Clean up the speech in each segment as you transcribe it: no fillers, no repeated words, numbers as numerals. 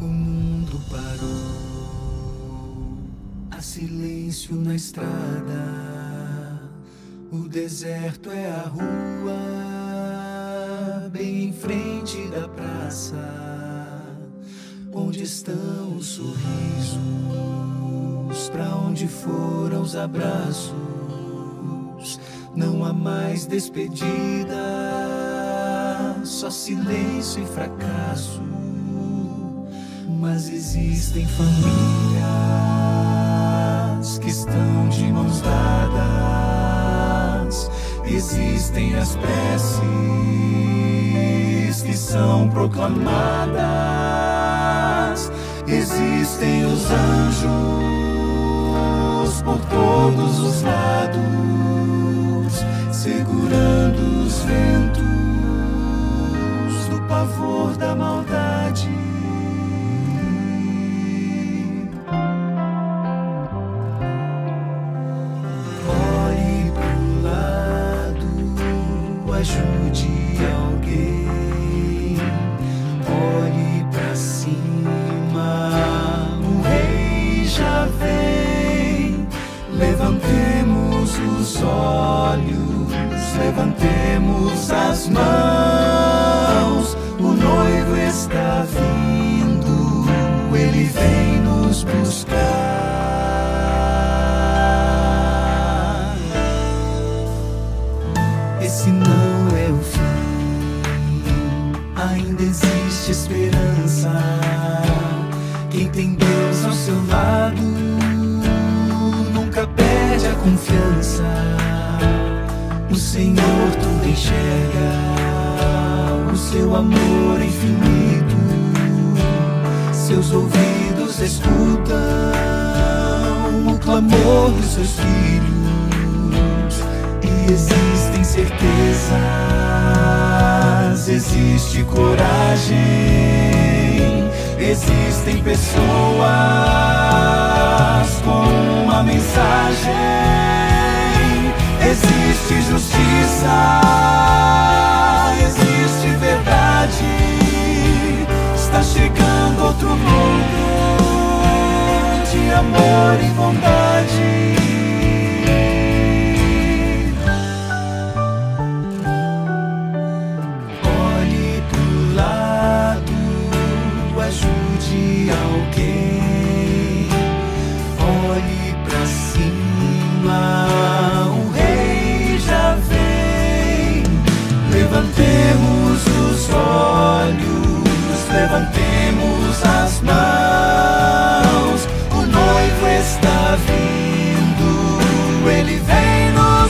O mundo parou, há silêncio na estrada. O deserto é a rua, bem em frente da praça. Onde estão os sorrisos? Pra onde foram os abraços? Não há mais despedida, só silêncio e fracasso. Mas existem famílias que estão de mãos dadas. Existem as preces que são proclamadas. Existem os anjos por todos os lados, segurando os ventos do pavor da maldade. Olhe pro lado, ajude alguém. Olhe pra cima, o rei já vem. Levantemos os olhos, levantemos as mãos. O noivo está vindo, ele vem nos buscar. Esse não é o fim, ainda existe esperança. Quem tem Deus ao seu lado nunca perde a confiança. O Senhor tudo enxerga, o seu amor é infinito. Seus ouvidos escutam o clamor dos seus filhos. E existem certezas, existe coragem. Existem pessoas com uma mensagem. Existe justiça, existe verdade. Está chegando outro mundo de amor e bondade. Olhe pro lado, ajude alguém. Olhe pra cima, o rei já vem. Levantemos os olhos, levantemos as mãos. O noivo está vindo, ele vem nos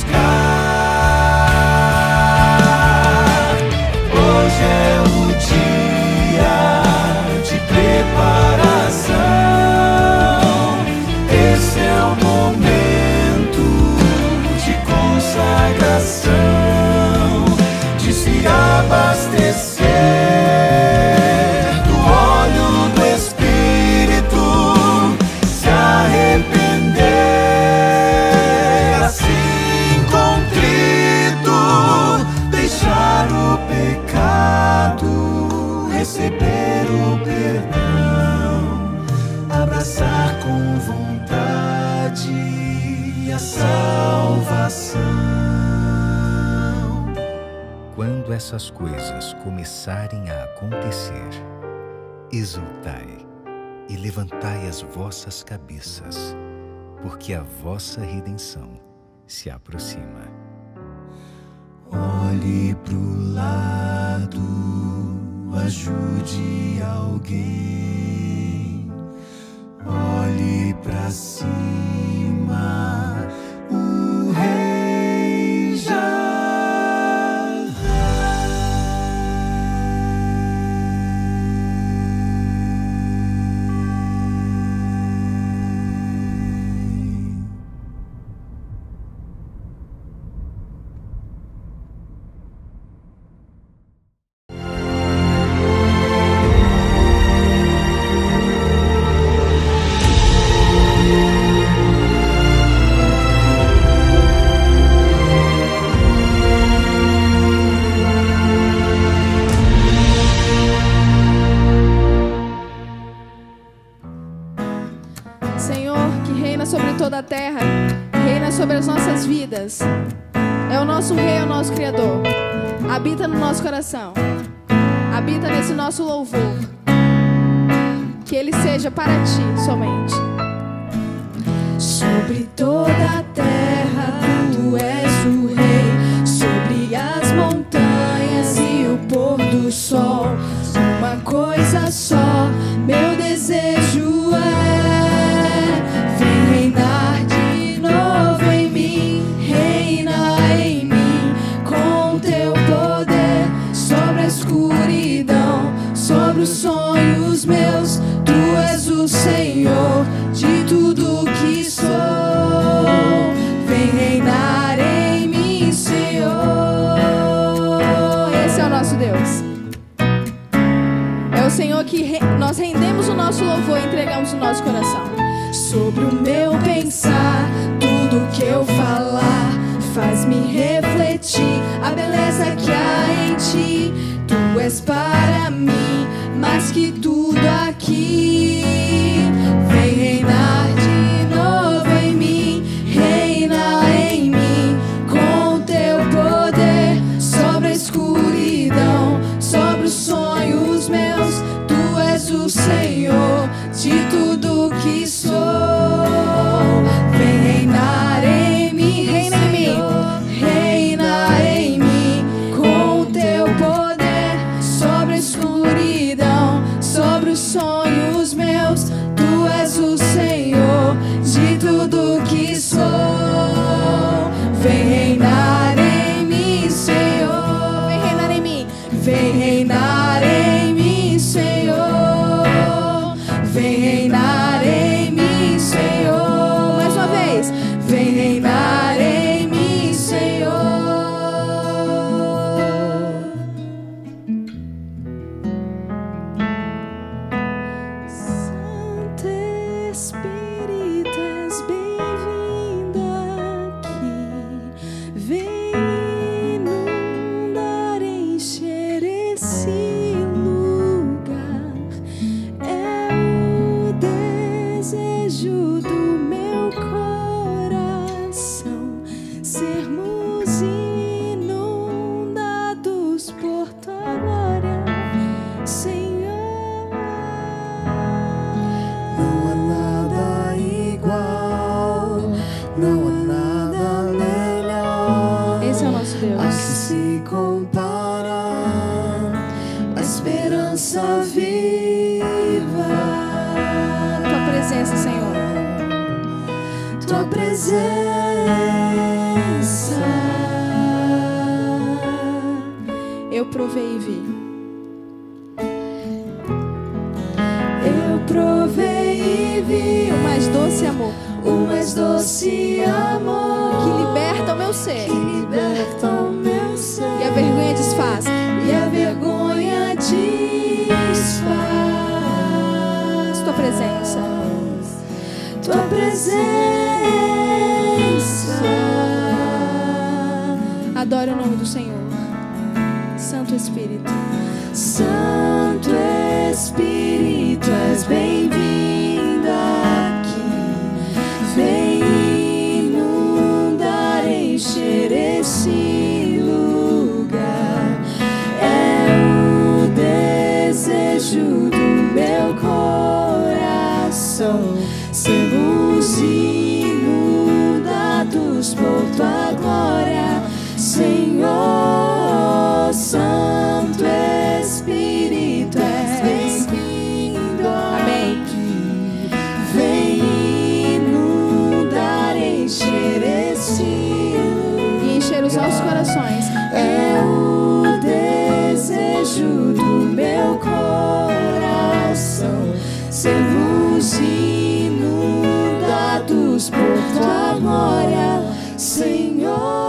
buscar. Hoje é o dia de preparação. Esse é o momento de consagração, de se abastecer do óleo do Espírito, se arrepender assim contrito, deixar o pecado, receber o perdão, abraçar com vontade a salvação. Quando essas coisas começarem a acontecer, exultai e levantai as vossas cabeças, porque a vossa redenção se aproxima. Olhe pro lado, ajude alguém. Olhe pra cima, o rei já vem. toda a terra, reina sobre as nossas vidas. É o nosso Rei, é o nosso Criador. Habita no nosso coração. Habita nesse nosso louvor. Que Ele seja para Ti somente. Sobre toda a terra Tu és o Rei, sobre as montanhas e o pôr do sol. Uma coisa só, meu desejo é: vem reinar de novo em mim, reina em mim com Teu poder sobre a escuridão, sobre os sonhos meus. Tu és o Senhor de tudo que sou. Vem reinar em mim, Senhor. Esse é o nosso Deus. É o Senhor que nós rendemos o nosso louvor e entregamos o nosso coração. Sobre o meu pensar, tudo que eu falar faz-me refletir a beleza que há em Ti. Tu és para mim mais que tudo aqui. Vem reinar de novo em mim, reina em mim com Teu poder sobre a escuridão, sobre os sonhos meus. Tu és o Senhor de tudo que sou. Vem reinar em mim, Reina em mim. reina em mim com Teu poder sobre a escuridão, sobre os sonhos meus. Tu és o Senhor de tudo que sou. Vem reinar em mim, Senhor. Vem reinar em mim. Vem reinar em mim, Senhor. Vem reinar em mim, Senhor. Mais uma vez. Vem reinar em mim, Senhor. Santo Espírito, és bem-vindo aqui. Vem inundar, encher esse lugar. É o desejo do meu coração sermos inundados por Tua glória, Senhor. Não há nada igual, não há nada melhor. Esse é o nosso Deus. A que se compara a esperança viva. Tua presença, Senhor. Tua presença. Eu provei e vi. Eu provei e vi O mais doce amor o mais doce amor que liberta o meu ser. que liberta o meu ser. E a vergonha desfaz. E a vergonha desfaz. Tua presença. Tua presença. Adore o nome do Senhor. Santo Espírito. Santo Espírito, és bem-vindo aqui. Vem inundar, encher esse lugar. É o desejo do meu coração sermos inundados por Tua glória, Senhor. Santo Espírito, és bem-vindo aqui. Vem inundar, encher esse lugar. E encher os nossos corações. É o desejo do meu coração sermos inundados por Tua glória, Senhor.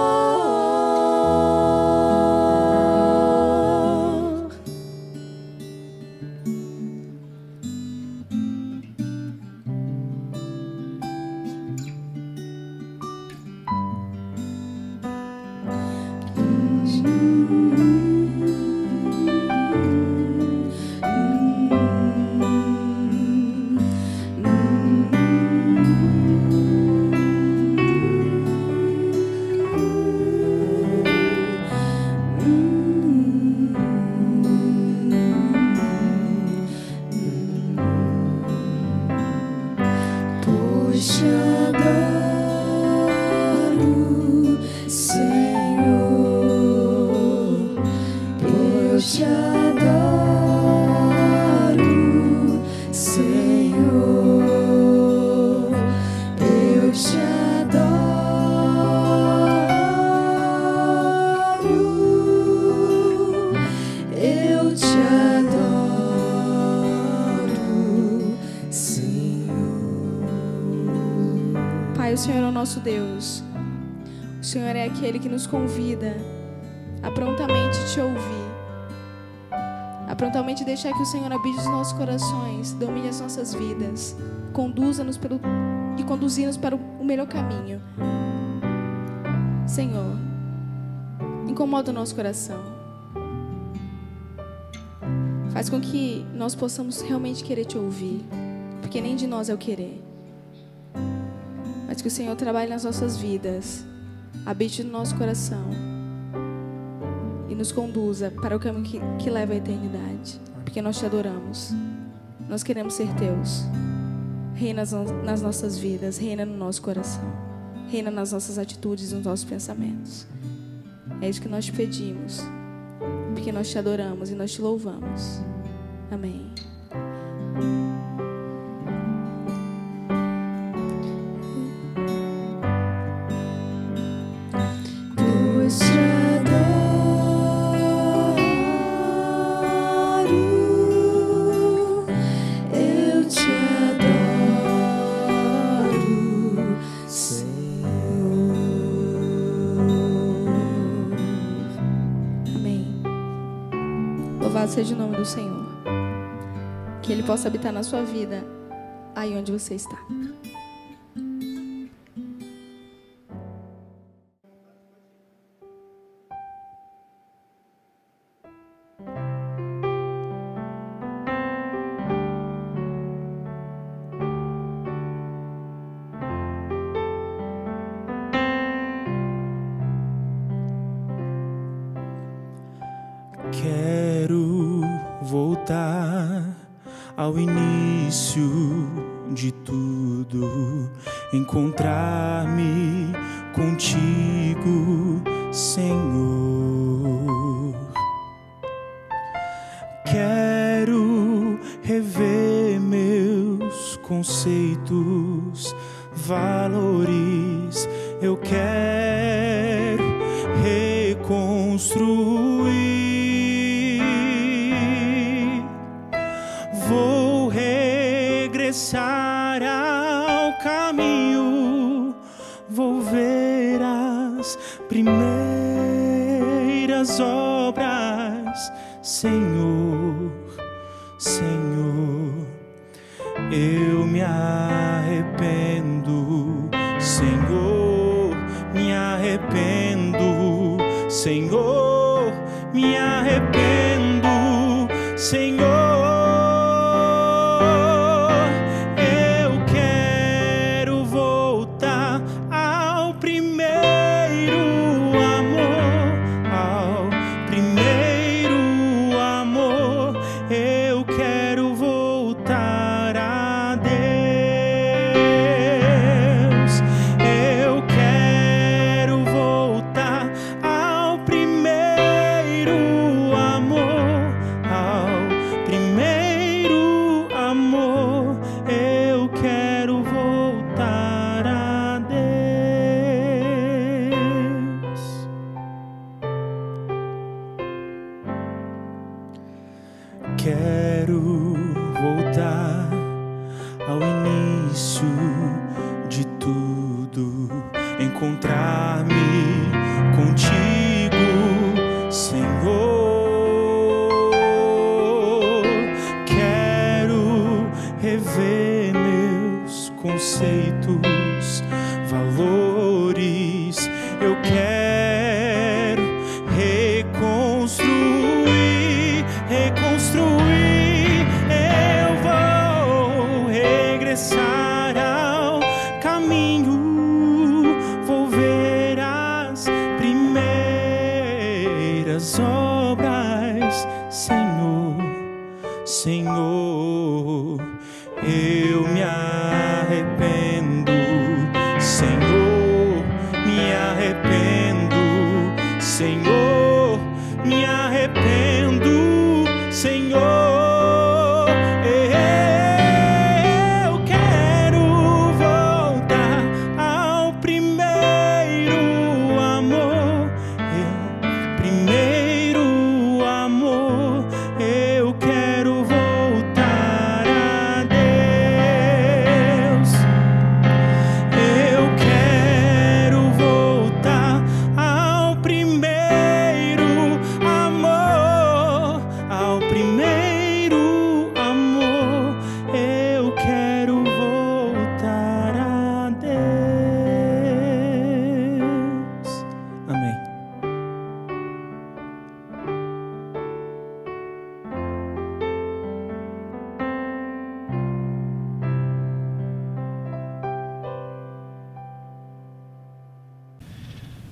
Senhor é o nosso Deus. O Senhor é aquele que nos convida a prontamente te ouvir, a prontamente deixar que o Senhor habite os nossos corações, domine as nossas vidas, conduza-nos e conduzir-nos para o melhor caminho. Senhor, incomoda o nosso coração. Faz com que nós possamos realmente querer te ouvir, porque nem de nós é o querer. Mas que o Senhor trabalhe nas nossas vidas, habite no nosso coração e nos conduza para o caminho que leva à eternidade, porque nós te adoramos. Nós queremos ser teus. Reina nas nossas vidas, reina no nosso coração, reina nas nossas atitudes e nos nossos pensamentos. É isso que nós te pedimos, porque nós te adoramos e nós te louvamos. Amém. Pois te adoro, eu te adoro, Senhor. Amém. Louvado seja o nome do Senhor. Que Ele possa habitar na sua vida, aí onde você está. Quero voltar ao início de tudo, encontrar-me contigo, Senhor. Quero rever meus conceitos, valores. Eu quero reconstruir. Vou regressar ao caminho, vou ver as primeiras obras, Senhor, Senhor. Eu me arrependo, Senhor, me arrependo, Senhor, me arrependo, Senhor. Quero voltar ao início de tudo, encontrar-me contigo, Senhor. Quero rever meus conceitos, valores. Eu quero reconstruir, reconstruir. Eu vou regressar ao caminho, vou ver as primeiras obras, Senhor, Senhor. Eu me arrependo, Senhor, me arrependo, Senhor, me arrependo, Senhor. Eu quero voltar ao primeiro amor, primeiro amor. Eu quero voltar a Deus.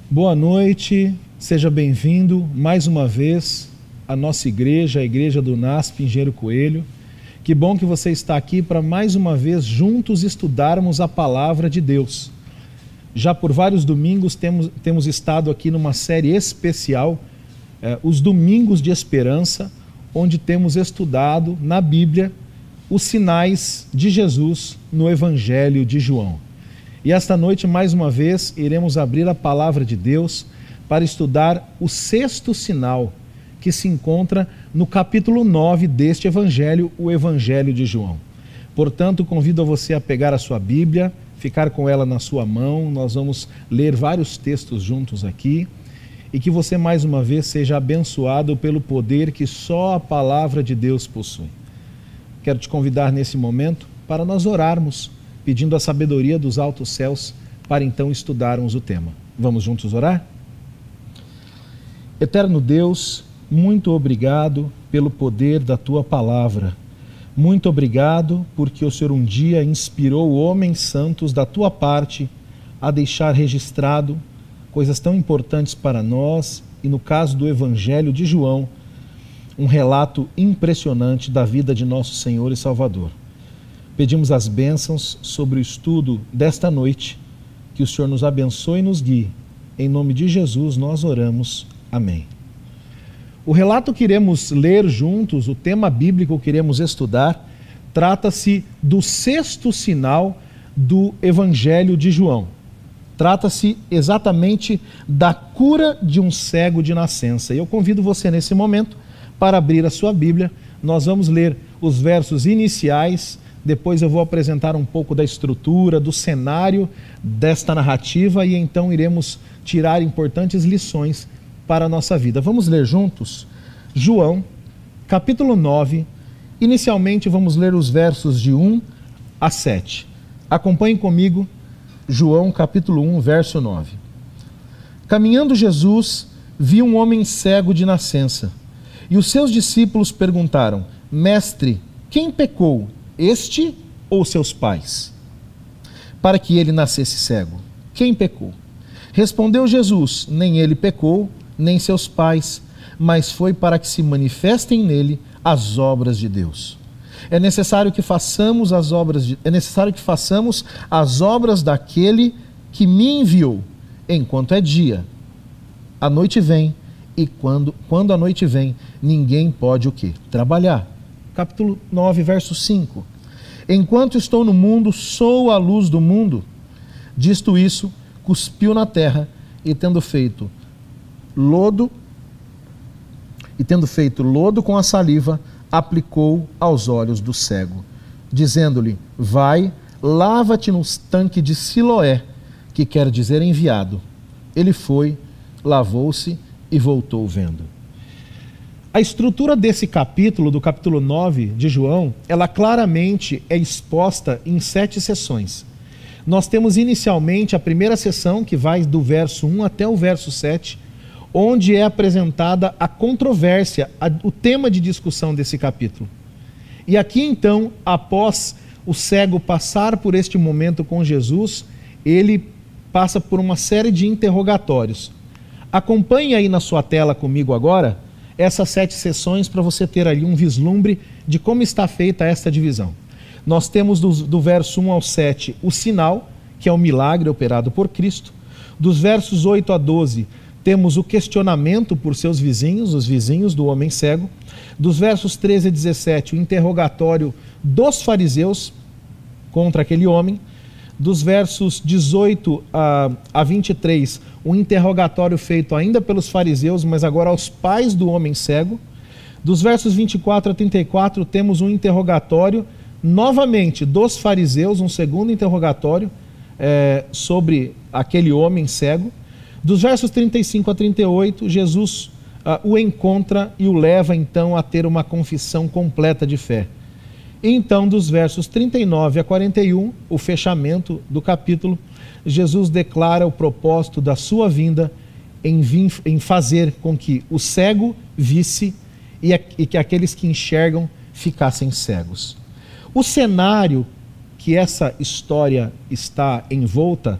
Boa noite, seja bem-vindo mais uma vez à nossa igreja, a igreja do NASP Engenheiro Coelho. Que bom que você está aqui para mais uma vez juntos estudarmos a palavra de Deus. Já por vários domingos temos estado aqui numa série especial, os Domingos de Esperança, onde temos estudado na Bíblia os sinais de Jesus no Evangelho de João. E esta noite, mais uma vez, iremos abrir a palavra de Deus para estudar o 6º sinal, que se encontra no capítulo 9 deste Evangelho, o Evangelho de João. Portanto, convido a você a pegar a sua Bíblia, ficar com ela na sua mão. Nós vamos ler vários textos juntos aqui, e que você mais uma vez seja abençoado pelo poder que só a palavra de Deus possui. Quero te convidar nesse momento para nós orarmos, pedindo a sabedoria dos altos céus para então estudarmos o tema. Vamos juntos orar? Eterno Deus, muito obrigado pelo poder da Tua palavra. Muito obrigado porque o Senhor um dia inspirou homens santos da Tua parte a deixar registrado coisas tão importantes para nós e, no caso do Evangelho de João, um relato impressionante da vida de nosso Senhor e Salvador. Pedimos as bênçãos sobre o estudo desta noite, que o Senhor nos abençoe e nos guie. Em nome de Jesus nós oramos. Amém. O relato que iremos ler juntos, o tema bíblico que iremos estudar, trata-se do 6º sinal do Evangelho de João. Trata-se exatamente da cura de um cego de nascença. E eu convido você nesse momento para abrir a sua Bíblia. Nós vamos ler os versos iniciais. Depois eu vou apresentar um pouco da estrutura, do cenário desta narrativa e então iremos tirar importantes lições para a nossa vida. Vamos ler juntos João, capítulo 9. Inicialmente vamos ler os versos de 1 a 7. Acompanhem comigo João, capítulo 1, verso 9. Caminhando Jesus, viu um homem cego de nascença. E os seus discípulos perguntaram: Mestre, quem pecou, este ou seus pais, para que ele nascesse cego? Quem pecou? Respondeu Jesus: Nem ele pecou, nem seus pais, mas foi para que se manifestem nele as obras de Deus. É necessário que façamos as obras daquele que me enviou, enquanto é dia. A noite vem, e quando a noite vem, ninguém pode o quê? Trabalhar. Capítulo 9, verso 5. Enquanto estou no mundo, sou a luz do mundo. Dito isso, cuspiu na terra e tendo feito lodo com a saliva, aplicou aos olhos do cego, dizendo-lhe: Vai, lava-te no tanque de Siloé, que quer dizer enviado. Ele foi, lavou-se e voltou vendo. A estrutura desse capítulo, do capítulo 9 de João, ela claramente é exposta em 7 sessões. Nós temos inicialmente a primeira sessão, que vai do verso 1 até o verso 7, onde é apresentada a controvérsia, o tema de discussão desse capítulo. E aqui então, após o cego passar por este momento com Jesus, ele passa por uma série de interrogatórios. Acompanhe aí na sua tela comigo agora essas 7 sessões para você ter ali um vislumbre de como está feita esta divisão. Nós temos do verso 1 ao 7 o sinal, que é o milagre operado por Cristo. Dos versos 8 a 12 temos o questionamento por seus vizinhos, os vizinhos do homem cego. Dos versos 13 a 17 o interrogatório dos fariseus contra aquele homem. Dos versos 18 a 23, um interrogatório feito ainda pelos fariseus, mas agora aos pais do homem cego. Dos versos 24 a 34, temos um interrogatório, novamente, dos fariseus, um segundo interrogatório sobre aquele homem cego. Dos versos 35 a 38, Jesus o encontra e o leva, então, a ter uma confissão completa de fé. E então, dos versos 39 a 41, o fechamento do capítulo, Jesus declara o propósito da sua vinda em fazer com que o cego visse e que aqueles que enxergam ficassem cegos. O cenário que essa história está envolta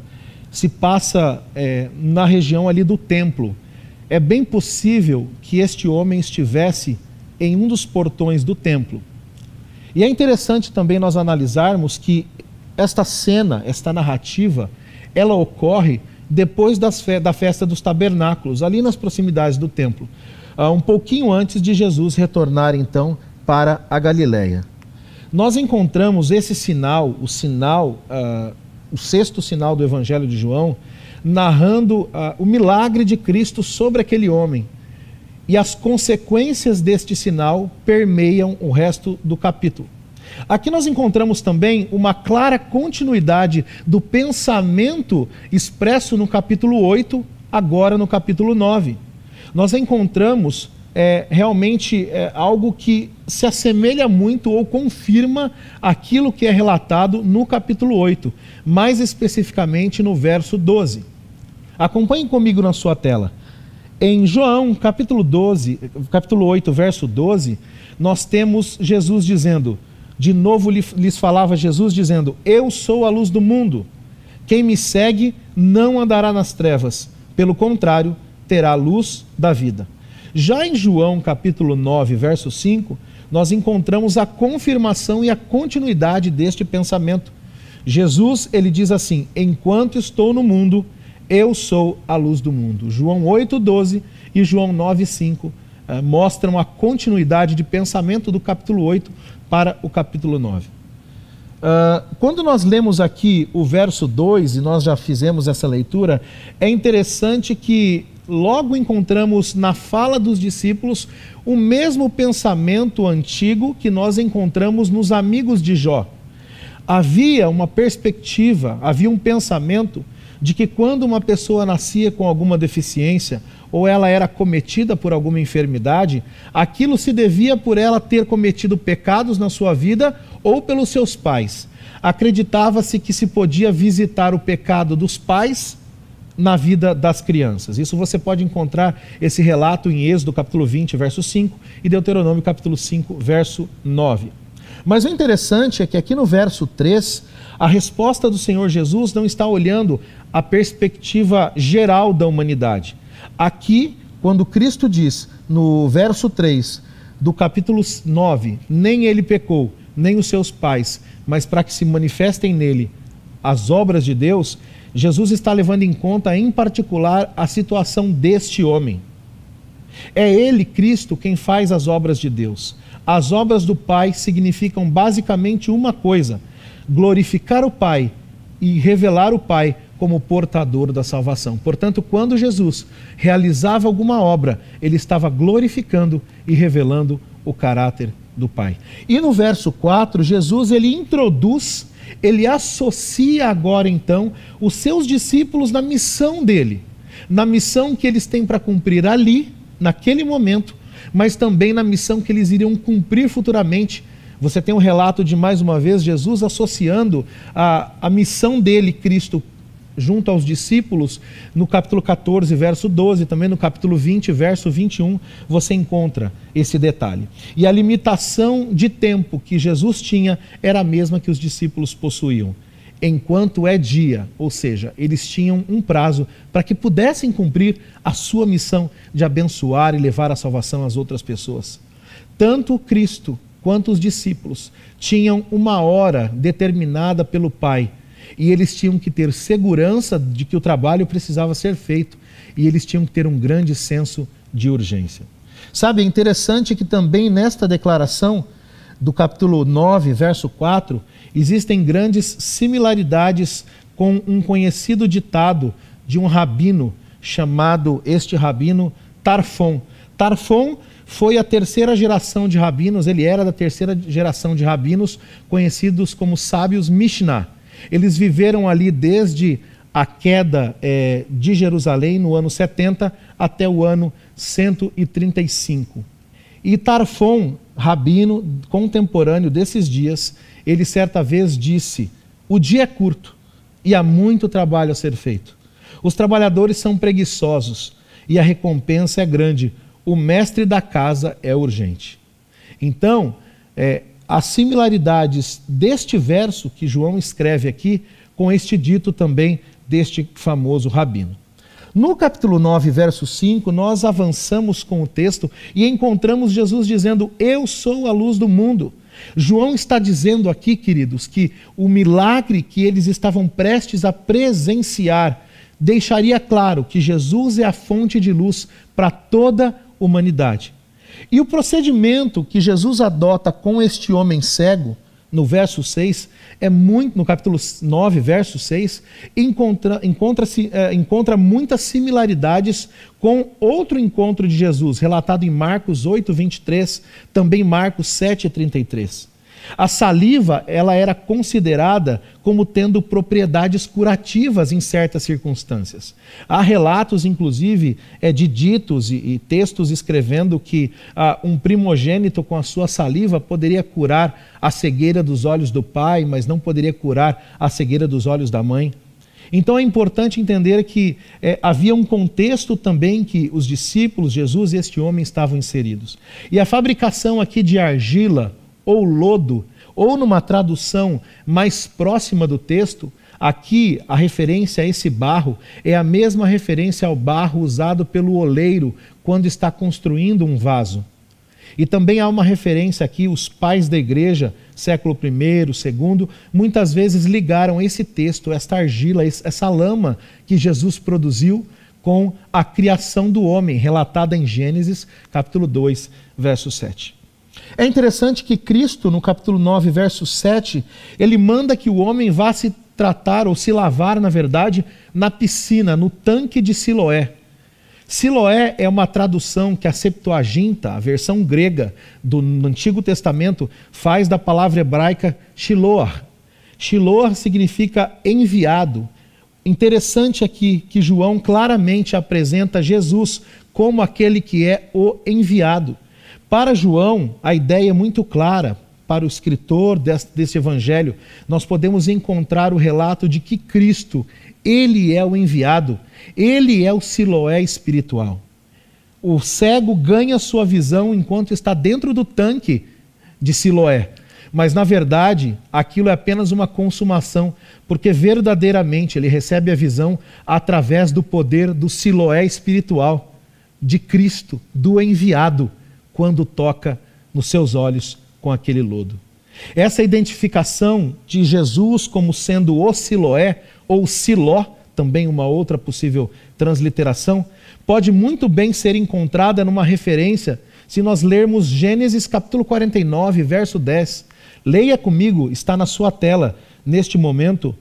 se passa na região ali do templo. É bem possível que este homem estivesse em um dos portões do templo. E é interessante também nós analisarmos que esta cena, esta narrativa, ela ocorre depois da festa dos tabernáculos, ali nas proximidades do templo, um pouquinho antes de Jesus retornar então para a Galileia. Nós encontramos esse sinal, o sexto sinal do Evangelho de João, narrando o milagre de Cristo sobre aquele homem. E as consequências deste sinal permeiam o resto do capítulo. Aqui nós encontramos também uma clara continuidade do pensamento expresso no capítulo 8, agora no capítulo 9. Nós encontramos realmente algo que se assemelha muito ou confirma aquilo que é relatado no capítulo 8, mais especificamente no verso 12. Acompanhem comigo na sua tela. Em João, capítulo 8, verso 12, nós temos Jesus dizendo, de novo lhes falava Jesus dizendo: eu sou a luz do mundo, quem me segue não andará nas trevas, pelo contrário, terá a luz da vida. Já em João, capítulo 9, verso 5, nós encontramos a confirmação e a continuidade deste pensamento. Jesus, ele diz assim: enquanto estou no mundo, eu sou a luz do mundo. João 8:12 e João 9:5 mostram a continuidade de pensamento do capítulo 8 para o capítulo 9. Quando nós lemos aqui o verso 2, e nós já fizemos essa leitura, é interessante que logo encontramos na fala dos discípulos o mesmo pensamento antigo que nós encontramos nos amigos de Jó. Havia uma perspectiva, havia um pensamento de que quando uma pessoa nascia com alguma deficiência ou ela era acometida por alguma enfermidade, aquilo se devia por ela ter cometido pecados na sua vida ou pelos seus pais. Acreditava-se que se podia visitar o pecado dos pais na vida das crianças. Isso você pode encontrar esse relato em Êxodo capítulo 20, verso 5 e Deuteronômio capítulo 5, verso 9. Mas o interessante é que aqui no verso 3, a resposta do Senhor Jesus não está olhando a perspectiva geral da humanidade. Aqui, quando Cristo diz, no verso 3 do capítulo 9, nem ele pecou, nem os seus pais, mas para que se manifestem nele as obras de Deus, Jesus está levando em conta, em particular, a situação deste homem. É ele, Cristo, quem faz as obras de Deus. As obras do Pai significam basicamente uma coisa: glorificar o Pai e revelar o Pai como portador da salvação. Portanto, quando Jesus realizava alguma obra, ele estava glorificando e revelando o caráter do Pai. E no verso 4, Jesus ele associa agora então os seus discípulos na missão dele, na missão que eles têm para cumprir ali, naquele momento, mas também na missão que eles iriam cumprir futuramente. Você tem um relato de, mais uma vez, Jesus associando a missão dele, Cristo, junto aos discípulos, no capítulo 14, verso 12, também no capítulo 20, verso 21, você encontra esse detalhe. E a limitação de tempo que Jesus tinha era a mesma que os discípulos possuíam. Enquanto é dia, ou seja, eles tinham um prazo para que pudessem cumprir a sua missão de abençoar e levar a salvação às outras pessoas. Tanto Cristo quanto os discípulos tinham uma hora determinada pelo Pai, e eles tinham que ter segurança de que o trabalho precisava ser feito, e eles tinham que ter um grande senso de urgência. Sabe, é interessante que também nesta declaração do capítulo 9, verso 4, existem grandes similaridades com um conhecido ditado de um rabino chamado, este rabino, Tarfon. Tarfon foi a terceira geração de rabinos, ele era da terceira geração de rabinos, conhecidos como sábios Mishnah. Eles viveram ali desde a queda de Jerusalém no ano 70 até o ano 135. E Tarfon, rabino contemporâneo desses dias, ele certa vez disse: o dia é curto e há muito trabalho a ser feito. Os trabalhadores são preguiçosos e a recompensa é grande. O mestre da casa é urgente. Então, as similaridades deste verso que João escreve aqui com este dito também deste famoso rabino. No capítulo 9, verso 5, nós avançamos com o texto e encontramos Jesus dizendo: eu sou a luz do mundo. João está dizendo aqui, queridos, que o milagre que eles estavam prestes a presenciar deixaria claro que Jesus é a fonte de luz para toda a humanidade. E o procedimento que Jesus adota com este homem cego, no verso 6, no capítulo 9, verso 6, encontra muitas similaridades com outro encontro de Jesus, relatado em Marcos 8, 23, também Marcos 7, 33. A saliva, ela era considerada como tendo propriedades curativas em certas circunstâncias. Há relatos, inclusive, de ditos e textos escrevendo que um primogênito com a sua saliva poderia curar a cegueira dos olhos do pai, mas não poderia curar a cegueira dos olhos da mãe. Então é importante entender que havia um contexto também que os discípulos, Jesus e este homem estavam inseridos. E a fabricação aqui de argila ou lodo, ou numa tradução mais próxima do texto, aqui a referência a esse barro é a mesma referência ao barro usado pelo oleiro quando está construindo um vaso. E também há uma referência aqui, os pais da igreja, século I, II, muitas vezes ligaram esse texto, esta argila, essa lama que Jesus produziu com a criação do homem, relatada em Gênesis, capítulo 2, verso 7. É interessante que Cristo, no capítulo 9, verso 7, ele manda que o homem vá se tratar, ou se lavar, na verdade, na piscina, no tanque de Siloé. Siloé é uma tradução que a Septuaginta, a versão grega do Antigo Testamento, faz da palavra hebraica Shiloah. Shiloah significa enviado. Interessante aqui que João claramente apresenta Jesus como aquele que é o enviado. Para João, a ideia é muito clara. Para o escritor desse evangelho, nós podemos encontrar o relato de que Cristo, ele é o enviado, ele é o Siloé espiritual. O cego ganha sua visão enquanto está dentro do tanque de Siloé, mas na verdade aquilo é apenas uma consumação, porque verdadeiramente ele recebe a visão através do poder do Siloé espiritual, de Cristo, do enviado, quando toca nos seus olhos com aquele lodo. Essa identificação de Jesus como sendo o Siloé, ou Siló, também uma outra possível transliteração, pode muito bem ser encontrada numa referência se nós lermos Gênesis capítulo 49, verso 10. Leia comigo, está na sua tela neste momento,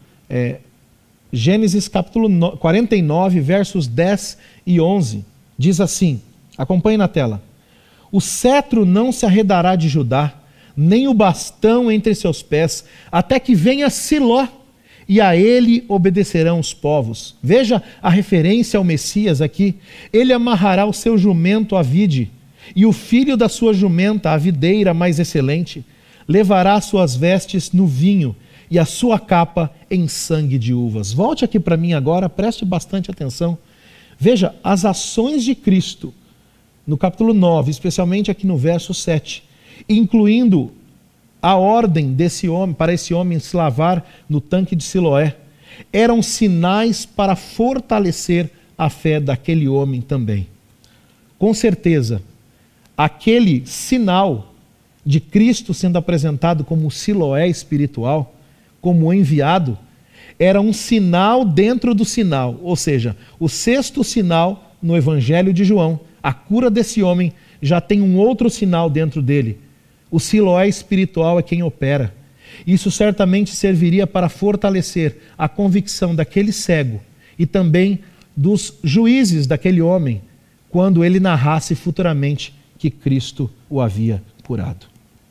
Gênesis capítulo 49, versos 10 e 11. Diz assim, acompanhe na tela: o cetro não se arredará de Judá, nem o bastão entre seus pés, até que venha Siló, e a ele obedecerão os povos. Veja a referência ao Messias aqui. Ele amarrará o seu jumento à vide, e o filho da sua jumenta à videira mais excelente. Levará suas vestes no vinho, e a sua capa em sangue de uvas. Volte aqui para mim agora, preste bastante atenção. Veja, as ações de Cristo, no capítulo 9, especialmente aqui no verso 7, incluindo a ordem desse homem, para esse homem se lavar no tanque de Siloé, eram sinais para fortalecer a fé daquele homem também. Com certeza, aquele sinal de Cristo sendo apresentado como Siloé espiritual, como enviado, era um sinal dentro do sinal, ou seja, o sexto sinal no Evangelho de João, a cura desse homem já tem um outro sinal dentro dele. O Siloé espiritual é quem opera. Isso certamente serviria para fortalecer a convicção daquele cego e também dos juízes daquele homem, quando ele narrasse futuramente que Cristo o havia curado.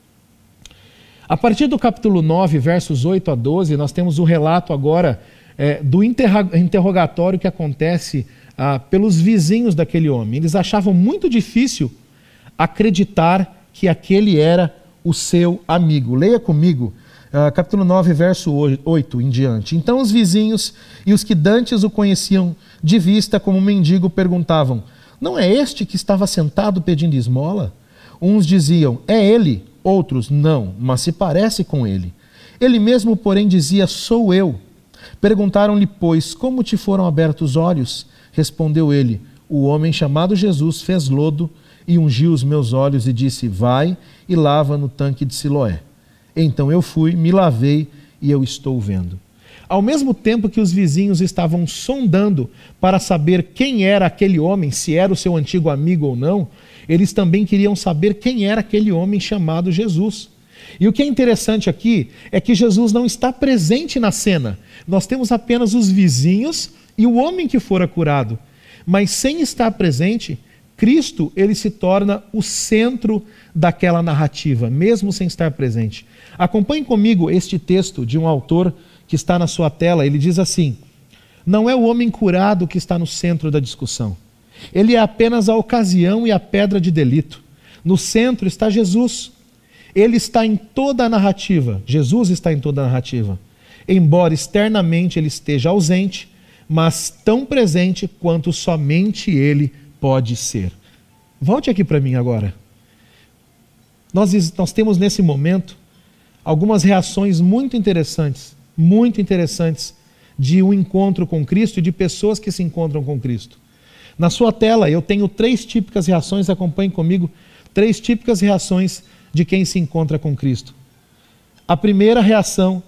A partir do capítulo 9, versos 8 a 12, nós temos o relato agora do interrogatório que acontece pelos vizinhos daquele homem. Eles achavam muito difícil acreditar que aquele era o seu amigo. Leia comigo, capítulo 9, verso 8 em diante. Então os vizinhos e os que dantes o conheciam de vista como mendigo perguntavam: não é este que estava sentado pedindo esmola? Uns diziam: é ele. Outros: não, mas se parece com ele. Ele mesmo, porém, dizia: sou eu. Perguntaram-lhe, pois, como te foram abertos os olhos? Respondeu ele, o homem chamado Jesus fez lodo e ungiu os meus olhos e disse, vai e lava no tanque de Siloé. Então eu fui, me lavei e eu estou vendo. Ao mesmo tempo que os vizinhos estavam sondando para saber quem era aquele homem, se era o seu antigo amigo ou não, eles também queriam saber quem era aquele homem chamado Jesus. E o que é interessante aqui é que Jesus não está presente na cena. Nós temos apenas os vizinhos e o homem que fora curado. Mas sem estar presente, Cristo ele se torna o centro daquela narrativa, mesmo sem estar presente. Acompanhe comigo este texto de um autor que está na sua tela. Ele diz assim, não é o homem curado que está no centro da discussão. Ele é apenas a ocasião e a pedra de delito. No centro está Jesus. Ele está em toda a narrativa. Jesus está em toda a narrativa. Embora externamente ele esteja ausente, mas tão presente quanto somente ele pode ser. Volte aqui para mim agora. Nós temos nesse momento algumas reações muito interessantes de um encontro com Cristo e de pessoas que se encontram com Cristo. Na sua tela eu tenho 3 típicas reações, acompanhe comigo, 3 típicas reações de quem se encontra com Cristo. A primeira reação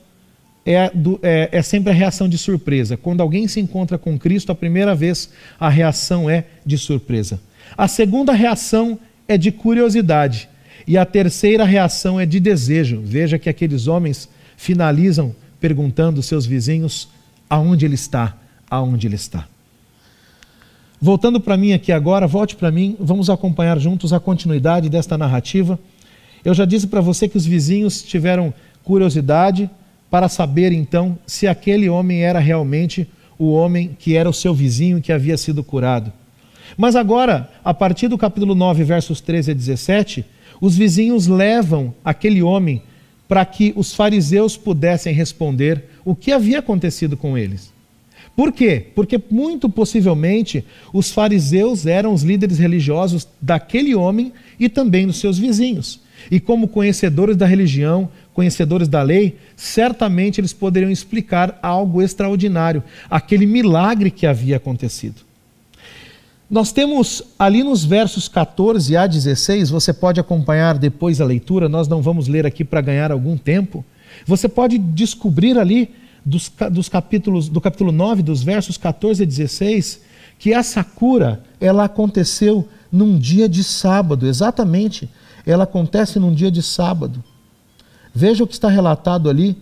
é sempre a reação de surpresa. Quando alguém se encontra com Cristo, a primeira vez a reação é de surpresa. A segunda reação é de curiosidade. E a terceira reação é de desejo. Veja que aqueles homens finalizam perguntando aos seus vizinhos aonde ele está, aonde ele está. Voltando para mim aqui agora, volte para mim, vamos acompanhar juntos a continuidade desta narrativa. Eu já disse para você que os vizinhos tiveram curiosidade para saber então se aquele homem era realmente o homem que era o seu vizinho e que havia sido curado. Mas agora, a partir do capítulo 9, versos 13 a 17, os vizinhos levam aquele homem para que os fariseus pudessem responder o que havia acontecido com eles. Por quê? Porque muito possivelmente os fariseus eram os líderes religiosos daquele homem e também dos seus vizinhos. E como conhecedores da religião, conhecedores da lei, certamente eles poderiam explicar algo extraordinário, aquele milagre que havia acontecido. Nós temos ali nos versos 14 a 16, você pode acompanhar depois a leitura, nós não vamos ler aqui para ganhar algum tempo. Você pode descobrir ali do capítulo 9, dos versos 14 a 16, que essa cura, ela aconteceu num dia de sábado, exatamente, ela acontece num dia de sábado. Veja o que está relatado ali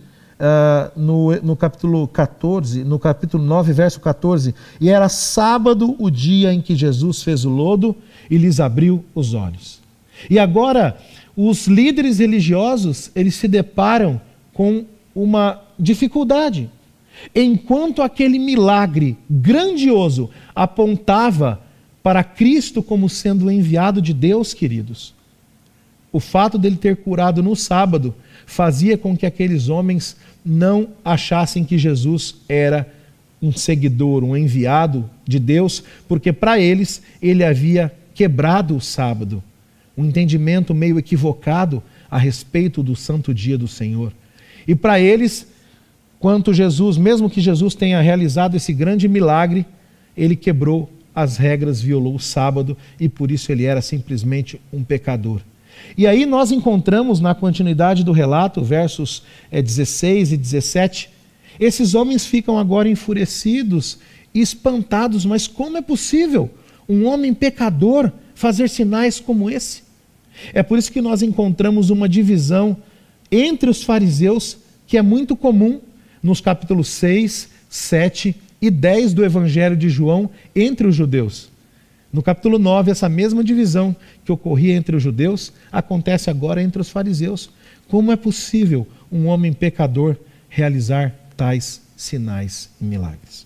no capítulo 14, no capítulo 9, verso 14. E era sábado o dia em que Jesus fez o lodo e lhes abriu os olhos. E agora, os líderes religiosos, eles se deparam com uma dificuldade. Enquanto aquele milagre grandioso apontava para Cristo como sendo o enviado de Deus, queridos, o fato dele ter curado no sábado fazia com que aqueles homens não achassem que Jesus era um seguidor, um enviado de Deus, porque para eles ele havia quebrado o sábado. Um entendimento meio equivocado a respeito do santo dia do Senhor. E para eles, quanto Jesus, mesmo que Jesus tenha realizado esse grande milagre, ele quebrou as regras, violou o sábado e por isso ele era simplesmente um pecador. E aí nós encontramos na continuidade do relato, versos 16 e 17, esses homens ficam agora enfurecidos e espantados. Mas como é possível um homem pecador fazer sinais como esse? É por isso que nós encontramos uma divisão entre os fariseus, que é muito comum nos capítulos 6, 7 e 10 do Evangelho de João, entre os judeus. No capítulo 9, essa mesma divisão que ocorria entre os judeus, acontece agora entre os fariseus. Como é possível um homem pecador realizar tais sinais e milagres?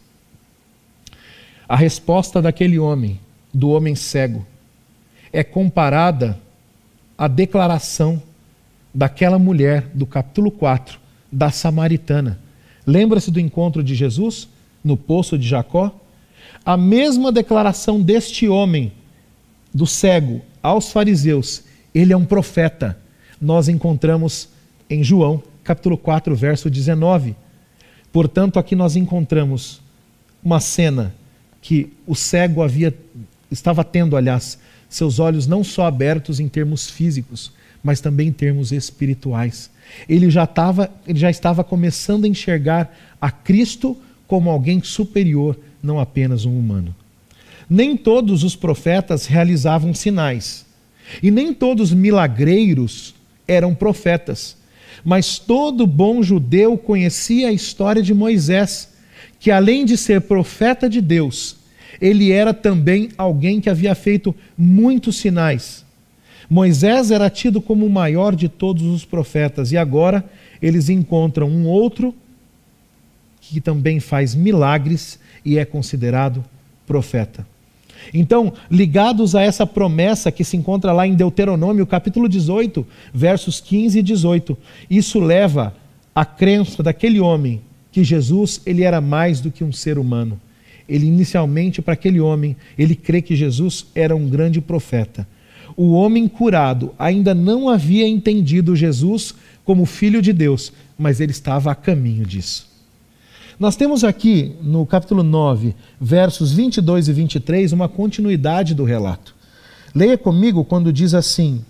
A resposta daquele homem, do homem cego, é comparada à declaração daquela mulher do capítulo 4, da samaritana. Lembra-se do encontro de Jesus no poço de Jacó? A mesma declaração deste homem, do cego, aos fariseus, ele é um profeta, nós encontramos em João, capítulo 4, verso 19. Portanto, aqui nós encontramos uma cena que o cego estava tendo, aliás, seus olhos não só abertos em termos físicos, mas também em termos espirituais. Ele já estava começando a enxergar a Cristo como alguém superior, não apenas um humano. Nem todos os profetas realizavam sinais, e nem todos os milagreiros eram profetas, mas todo bom judeu conhecia a história de Moisés, que além de ser profeta de Deus, ele era também alguém que havia feito muitos sinais. Moisés era tido como o maior de todos os profetas, e agora eles encontram um outro que também faz milagres e é considerado profeta. Então, ligados a essa promessa que se encontra lá em Deuteronômio, capítulo 18, versos 15 e 18, isso leva à crença daquele homem que Jesus, ele era mais do que um ser humano. Ele inicialmente, para aquele homem, ele crê que Jesus era um grande profeta. O homem curado ainda não havia entendido Jesus como Filho de Deus, mas ele estava a caminho disso. Nós temos aqui, no capítulo 9, versos 22 e 23, uma continuidade do relato. Leia comigo quando diz assim: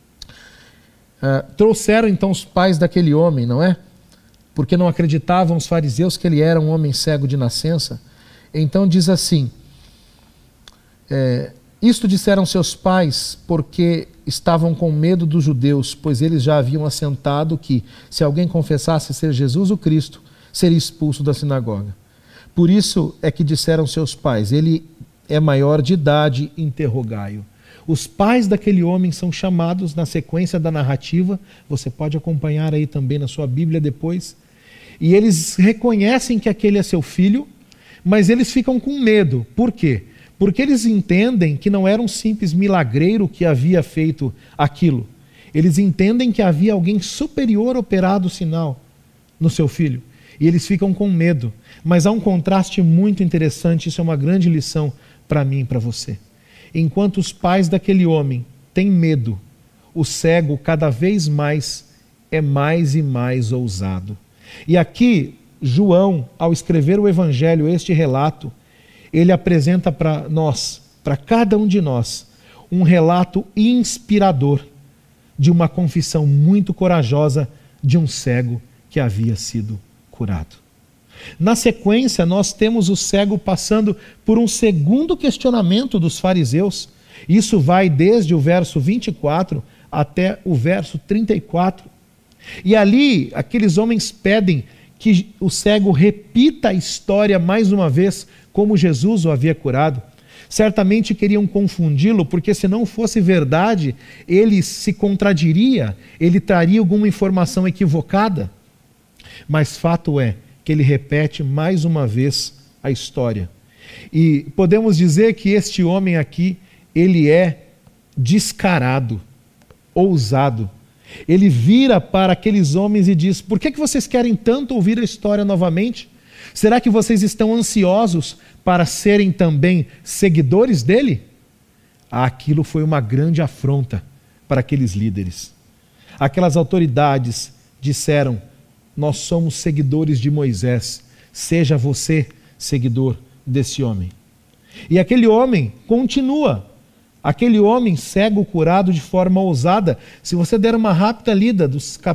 trouxeram então os pais daquele homem, não é? Porque não acreditavam os fariseus que ele era um homem cego de nascença. Então diz assim: isto disseram seus pais porque estavam com medo dos judeus, pois eles já haviam assentado que, se alguém confessasse ser Jesus o Cristo, seria expulso da sinagoga. Por isso é que disseram seus pais: ele é maior de idade, interrogai-o. Os pais daquele homem são chamados na sequência da narrativa, você pode acompanhar aí também na sua Bíblia depois, e eles reconhecem que aquele é seu filho, mas eles ficam com medo. Por quê? Porque eles entendem que não era um simples milagreiro que havia feito aquilo. Eles entendem que havia alguém superior operado o sinal no seu filho. E eles ficam com medo. Mas há um contraste muito interessante, isso é uma grande lição para mim e para você. Enquanto os pais daquele homem têm medo, o cego cada vez mais é mais e mais ousado. E aqui, João, ao escrever o Evangelho, este relato, ele apresenta para nós, para cada um de nós, um relato inspirador de uma confissão muito corajosa de um cego que havia sido curado. Na sequência, nós temos o cego passando por um segundo questionamento dos fariseus. Isso vai desde o verso 24 até o verso 34. E ali, aqueles homens pedem que o cego repita a história mais uma vez, como Jesus o havia curado. Certamente queriam confundi-lo, porque se não fosse verdade, ele se contradiria, ele traria alguma informação equivocada. Mas fato é que ele repete mais uma vez a história. E podemos dizer que este homem aqui, ele é descarado, ousado. Ele vira para aqueles homens e diz: por que vocês querem tanto ouvir a história novamente? Será que vocês estão ansiosos para serem também seguidores dele? Aquilo foi uma grande afronta para aqueles líderes. Aquelas autoridades disseram: nós somos seguidores de Moisés, seja você seguidor desse homem. E aquele homem continua, aquele homem cego curado de forma ousada. Se você der uma rápida lida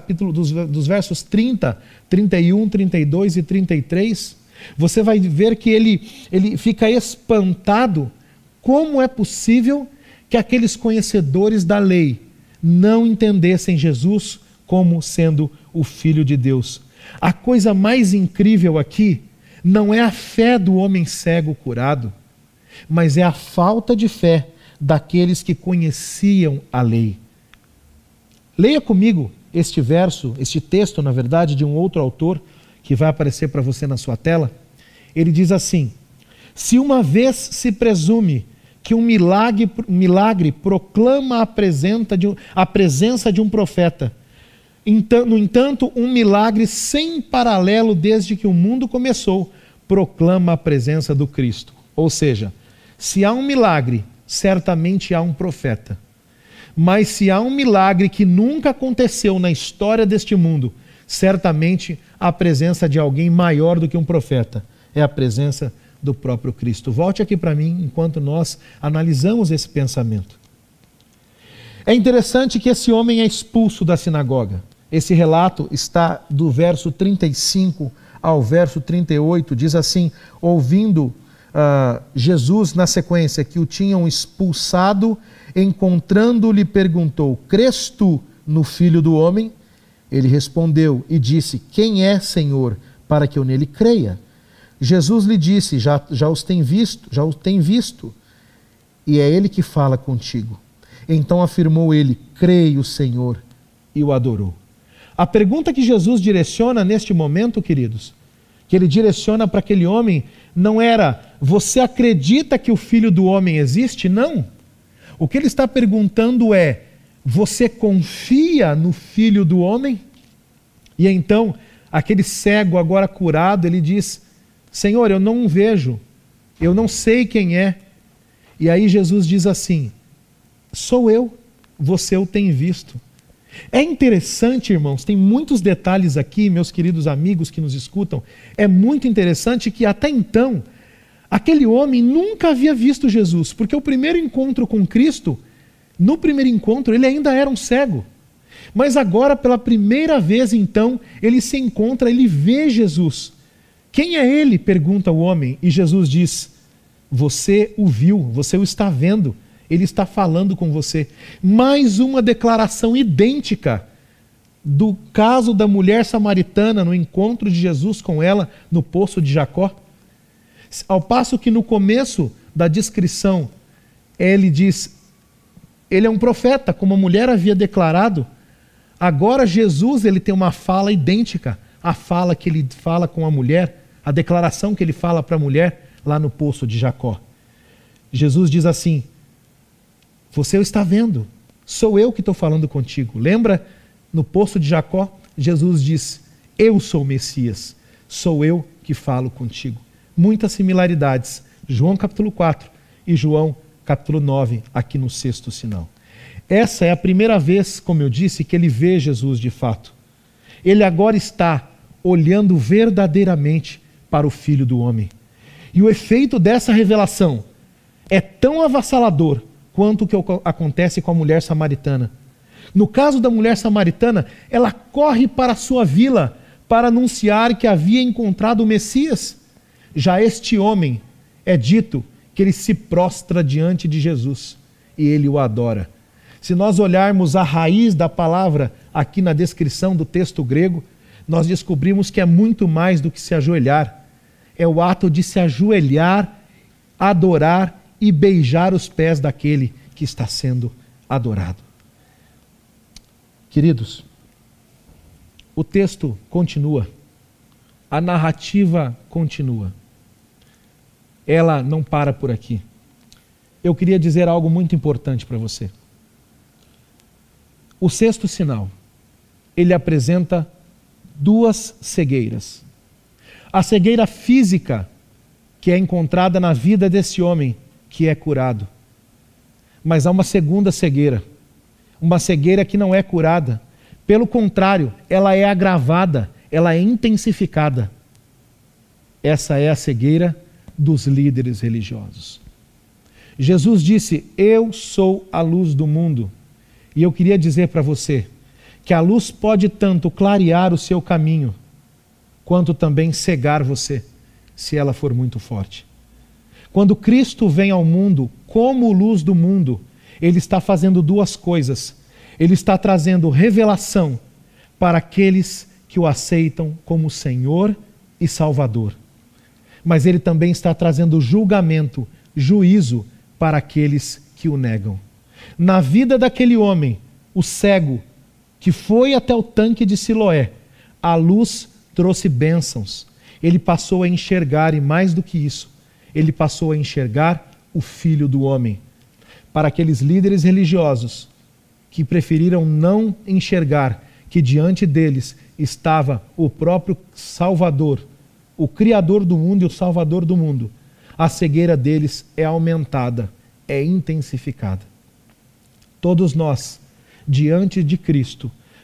dos versos 30, 31, 32 e 33, você vai ver que ele fica espantado. Como é possível que aqueles conhecedores da lei não entendessem Jesus como sendo o Filho de Deus? A coisa mais incrível aqui não é a fé do homem cego curado, mas é a falta de fé daqueles que conheciam a lei. Leia comigo este verso, este texto, na verdade, de um outro autor, que vai aparecer para você na sua tela. Ele diz assim: se uma vez se presume que um milagre proclama a presença de um profeta, no entanto, um milagre sem paralelo desde que o mundo começou proclama a presença do Cristo. Ou seja, se há um milagre, certamente há um profeta. Mas se há um milagre que nunca aconteceu na história deste mundo, certamente a presença de alguém maior do que um profeta. É a presença do próprio Cristo. Volte aqui para mim enquanto nós analisamos esse pensamento. É interessante que esse homem é expulso da sinagoga. Esse relato está do verso 35 ao verso 38, diz assim: ouvindo Jesus na sequência que o tinham expulsado, encontrando-lhe perguntou: crês tu no Filho do Homem? Ele respondeu e disse: quem é, Senhor, para que eu nele creia? Jesus lhe disse: já os tem visto, e é ele que fala contigo. Então afirmou ele: creio, Senhor, e o adorou. A pergunta que Jesus direciona neste momento, queridos, que ele direciona para aquele homem, não era: você acredita que o Filho do Homem existe? Não. O que ele está perguntando é: você confia no Filho do Homem? E então, aquele cego agora curado, ele diz: Senhor, eu não vejo, eu não sei quem é. E aí Jesus diz assim: sou eu, você o tem visto. É interessante, irmãos, tem muitos detalhes aqui, meus queridos amigos que nos escutam. É muito interessante que até então, aquele homem nunca havia visto Jesus, porque o primeiro encontro com Cristo, no primeiro encontro, ele ainda era um cego. Mas agora, pela primeira vez, então, ele se encontra, ele vê Jesus. Quem é ele? Pergunta o homem. E Jesus diz: você o viu, você o está vendo. Ele está falando com você. Mais uma declaração idêntica do caso da mulher samaritana no encontro de Jesus com ela no poço de Jacó. Ao passo que no começo da descrição ele diz: ele é um profeta, como a mulher havia declarado. Agora Jesus ele tem uma fala idêntica à fala que ele fala com a mulher, a declaração que ele fala para a mulher lá no poço de Jacó. Jesus diz assim: você o está vendo, sou eu que estou falando contigo. Lembra, no poço de Jacó, Jesus diz: eu sou o Messias, sou eu que falo contigo. Muitas similaridades, João capítulo 4 e João capítulo 9, aqui no sexto sinal. Essa é a primeira vez, como eu disse, que ele vê Jesus de fato. Ele agora está olhando verdadeiramente para o Filho do Homem. E o efeito dessa revelação é tão avassalador quanto o que acontece com a mulher samaritana. No caso da mulher samaritana, ela corre para a sua vila para anunciar que havia encontrado o Messias. Já este homem, é dito que ele se prostra diante de Jesus e ele o adora. Se nós olharmos a raiz da palavra aqui na descrição do texto grego, nós descobrimos que é muito mais do que se ajoelhar. É o ato de se ajoelhar, adorar e beijar os pés daquele que está sendo adorado. Queridos, o texto continua, a narrativa continua. Ela não para por aqui. Eu queria dizer algo muito importante para você. O sexto sinal, ele apresenta duas cegueiras. A cegueira física, que é encontrada na vida desse homem, que é curado. Mas há uma segunda cegueira, uma cegueira que não é curada. Pelo contrário, ela é agravada, ela é intensificada. Essa é a cegueira dos líderes religiosos. Jesus disse: eu sou a luz do mundo. E eu queria dizer para você que a luz pode tanto clarear o seu caminho, quanto também cegar você, se ela for muito forte. Quando Cristo vem ao mundo como luz do mundo, ele está fazendo duas coisas. Ele está trazendo revelação para aqueles que o aceitam como Senhor e Salvador. Mas ele também está trazendo julgamento, juízo para aqueles que o negam. Na vida daquele homem, o cego, que foi até o tanque de Siloé, a luz trouxe bênçãos. Ele passou a enxergar, e mais do que isso, ele passou a enxergar o Filho do Homem. Para aqueles líderes religiosos que preferiram não enxergar que diante deles estava o próprio Salvador, o Criador do mundo e o Salvador do mundo, a cegueira deles é aumentada, é intensificada. Todos nós, diante de Cristo,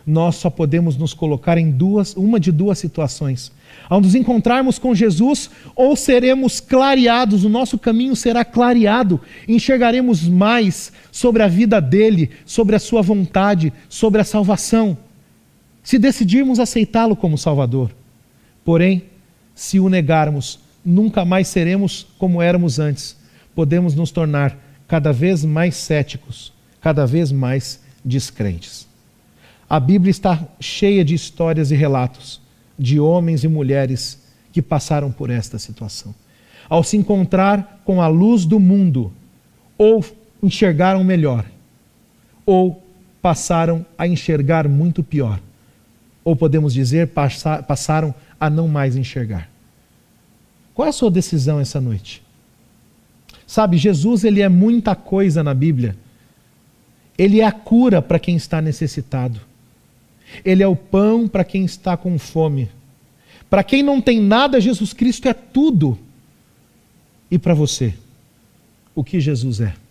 nós só podemos nos colocar em uma de duas situações. Ao nos encontrarmos com Jesus, ou seremos clareados, o nosso caminho será clareado, enxergaremos mais sobre a vida dele, sobre a sua vontade, sobre a salvação, se decidirmos aceitá-lo como Salvador. Porém, se o negarmos, nunca mais seremos como éramos antes. Podemos nos tornar cada vez mais céticos, cada vez mais descrentes. A Bíblia está cheia de histórias e relatos de homens e mulheres que passaram por esta situação. Ao se encontrar com a luz do mundo, ou enxergaram melhor, ou passaram a enxergar muito pior, ou podemos dizer, passaram a não mais enxergar. Qual é a sua decisão essa noite? Sabe, Jesus, ele é muita coisa na Bíblia. Ele é a cura para quem está necessitado. Ele é o pão para quem está com fome. Para quem não tem nada, Jesus Cristo é tudo. E para você, o que Jesus é?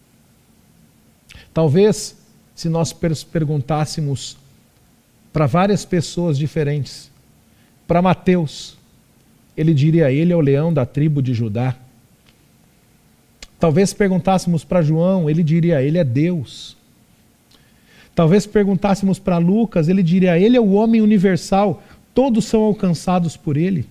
Talvez, se nós perguntássemos para várias pessoas diferentes, para Mateus, ele diria: ele é o leão da tribo de Judá. Talvez perguntássemos para João, ele diria: ele é Deus. Talvez perguntássemos para Lucas, ele diria: ele é o homem universal, todos são alcançados por ele.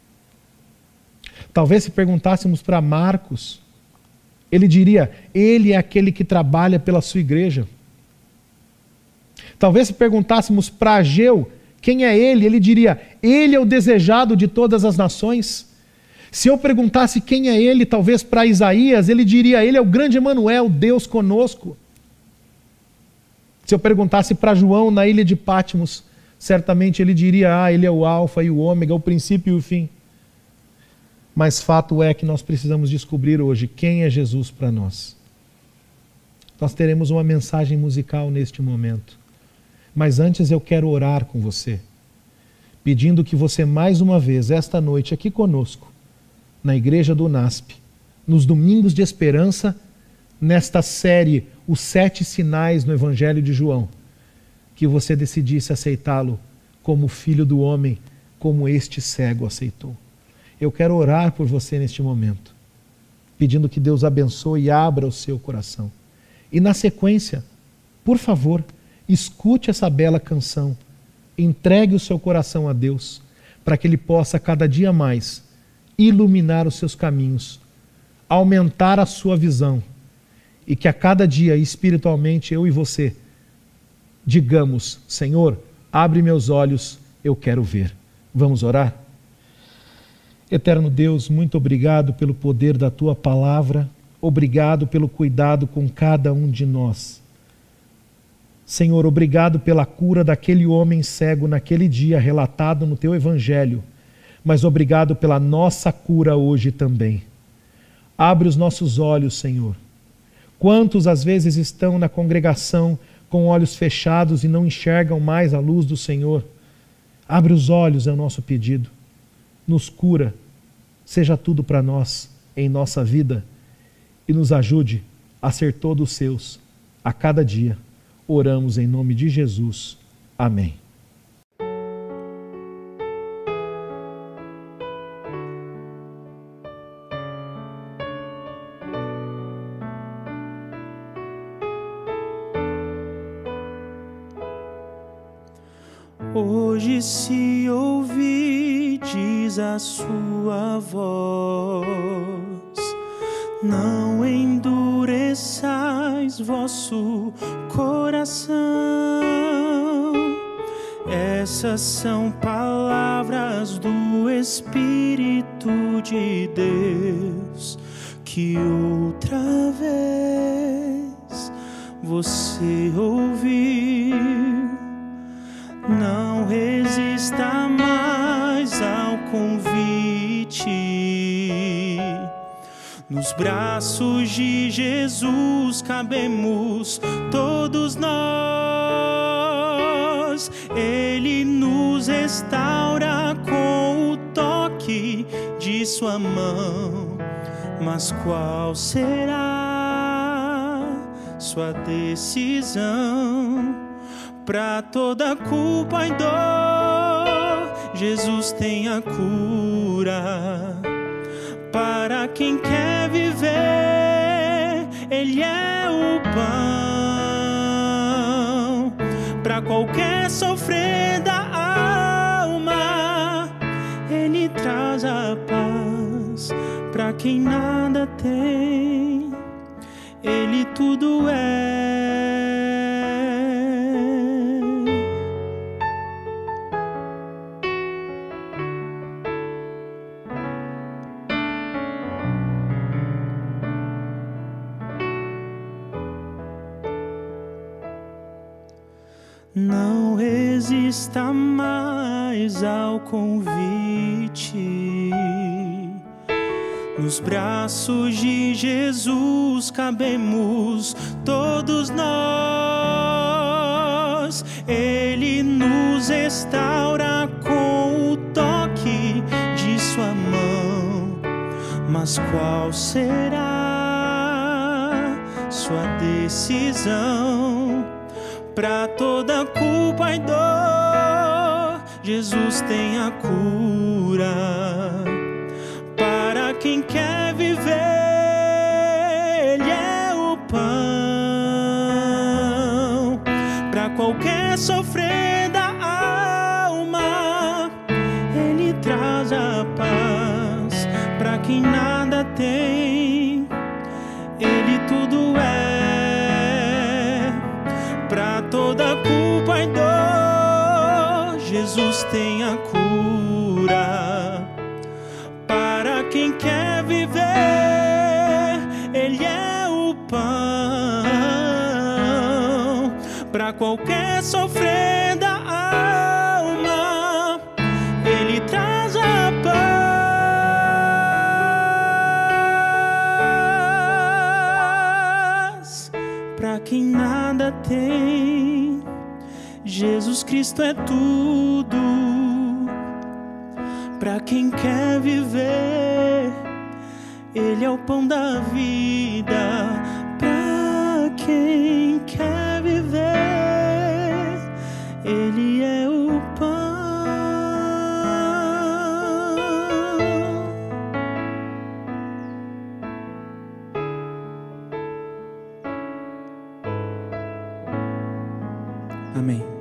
Talvez se perguntássemos para Marcos, ele diria: ele é aquele que trabalha pela sua igreja. Talvez se perguntássemos para Ageu, quem é ele? Ele diria: ele é o desejado de todas as nações. Se eu perguntasse quem é ele, talvez para Isaías, ele diria: ele é o grande Emanuel, Deus conosco. Se eu perguntasse para João na ilha de Patmos, certamente ele diria: ele é o alfa e o ômega, o princípio e o fim. Mas fato é que nós precisamos descobrir hoje quem é Jesus para nós. Nós teremos uma mensagem musical neste momento. Mas antes eu quero orar com você, pedindo que você mais uma vez, esta noite, aqui conosco, na igreja do NASP, nos Domingos de Esperança, nesta série, Os 7 Sinais no Evangelho de João, que você decidisse aceitá-lo como filho do homem, como este cego aceitou. Eu quero orar por você neste momento, pedindo que Deus abençoe e abra o seu coração. E na sequência, por favor, escute essa bela canção, entregue o seu coração a Deus, para que Ele possa cada dia mais iluminar os seus caminhos, aumentar a sua visão, e que a cada dia, espiritualmente, eu e você, digamos: Senhor, abre meus olhos, eu quero ver. Vamos orar? Eterno Deus, muito obrigado pelo poder da Tua palavra, obrigado pelo cuidado com cada um de nós. Senhor, obrigado pela cura daquele homem cego naquele dia relatado no Teu Evangelho, mas obrigado pela nossa cura hoje também. Abre os nossos olhos, Senhor. Quantos às vezes estão na congregação com olhos fechados e não enxergam mais a luz do Senhor? Abre os olhos, é o nosso pedido. Nos cura, seja tudo para nós em nossa vida e nos ajude a ser todos seus a cada dia. Oramos em nome de Jesus. Amém. Hoje, se ouvides a sua voz, não endureçais vosso coração. Essas são palavras do Espírito de Deus, que outra vez você ouviu. Não resista mais ao convite. Nos braços de Jesus cabemos todos nós. Ele nos restaura com o toque de sua mão. Mas qual será sua decisão? Pra toda culpa e dor, Jesus tem a cura. Para quem quer viver, Ele é o pão. Pra qualquer sofrer da alma, Ele traz a paz. Pra quem nada tem, Ele tudo é. Não resista mais ao convite. Nos braços de Jesus cabemos todos nós. Ele nos restaura com o toque de sua mão. Mas qual será sua decisão? Pra toda culpa e dor, Jesus tem a cura. Para quem quer viver, Ele é o pão. Pra qualquer sofrer da alma, Ele traz a paz. Pra quem nada tem, Ele tudo é. Pra toda culpa e dor, Jesus tem a cura. Para quem quer viver, Ele é o pão. Pra qualquer sofrer da alma, Ele traz a paz. Pra quem nada tem, Jesus Cristo é tudo. Pra quem quer viver, Ele é o pão da vida. Pra quem quer viver, Ele é o pão. Amém.